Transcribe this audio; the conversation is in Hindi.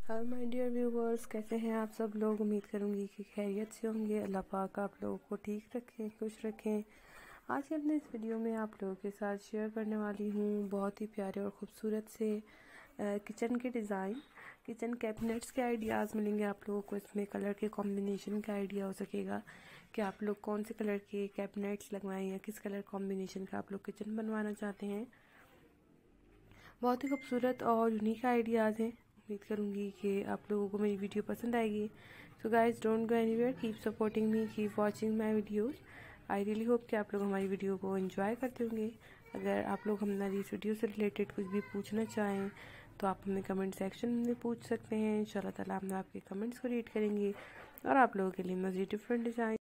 हेलो माय डियर व्यूवर्स, कैसे हैं आप सब लोग। उम्मीद करूंगी कि खैरियत से होंगे। अल्लाह पाक आप लोगों को ठीक रखें, खुश रखें। आज के अपने इस वीडियो में आप लोगों के साथ शेयर करने वाली हूँ बहुत ही प्यारे और ख़ूबसूरत से किचन के डिज़ाइन, किचन कैबिनेट्स के आइडियाज़ मिलेंगे आप लोगों को। इसमें कलर के कॉम्बिनेशन का आइडिया हो सकेगा कि आप लोग कौन से कलर के कैबिनेट्स लगवाएं या किस कलर कॉम्बिनेशन का आप लोग किचन बनवाना चाहते हैं। बहुत ही खूबसूरत और यूनिक आइडियाज़ हैं। उम्मीद करूँगी कि आप लोगों को मेरी वीडियो पसंद आएगी। So guys, don't go anywhere, keep supporting me, keep watching my videos. I really hope कि आप लोग हमारी वीडियो को एंजॉय करते होंगे। अगर आप लोग हमारी इस वीडियो से रिलेटेड कुछ भी पूछना चाहें तो आप हमें कमेंट सेक्शन में पूछ सकते हैं। इंशाल्लाह ताला हम आपके कमेंट्स को रीड करेंगे और आप लोगों के लिए मज़ीद डिफरेंट डिज़ाइन